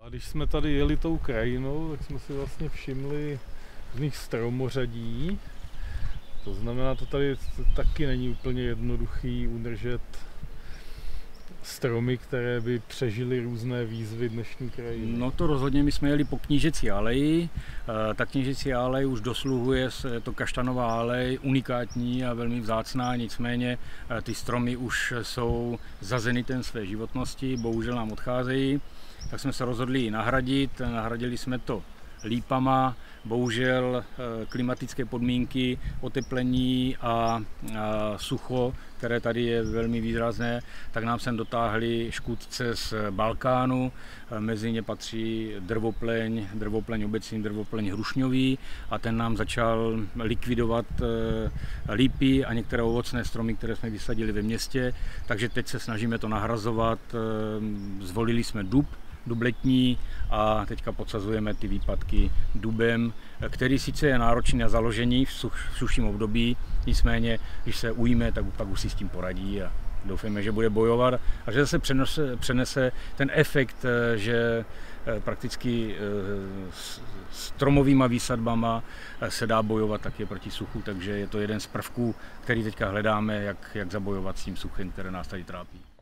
A když jsme tady jeli tou krajinou, tak jsme si vlastně všimli různých stromořadí. To znamená, to tady taky není úplně jednoduchý udržet stromy, které by přežily různé výzvy dnešní krajiny. No to rozhodně, my jsme jeli po Knížecí aleji. Ta Knížecí alej už dosluhuje, to kaštanová alej, unikátní a velmi vzácná, nicméně ty stromy už jsou za zenitem své životnosti, bohužel nám odcházejí. Tak jsme se rozhodli ji nahradit, nahradili jsme to lípama, bohužel klimatické podmínky, oteplení a sucho, které tady je velmi výrazné, tak nám sem dotáhli škůdce z Balkánu, mezi ně patří drvopleň obecný, drvopleň hrušňový a ten nám začal likvidovat lípy a některé ovocné stromy, které jsme vysadili ve městě, takže teď se snažíme to nahrazovat, zvolili jsme dub letní a teďka podsazujeme ty výpadky dubem, který sice je náročný na založení v suším období, nicméně, když se ujme, tak pak už si s tím poradí a doufáme, že bude bojovat a že se přenese ten efekt, že prakticky stromovýma výsadbama se dá bojovat také proti suchu, takže je to jeden z prvků, který teďka hledáme, jak zabojovat s tím suchem, které nás tady trápí.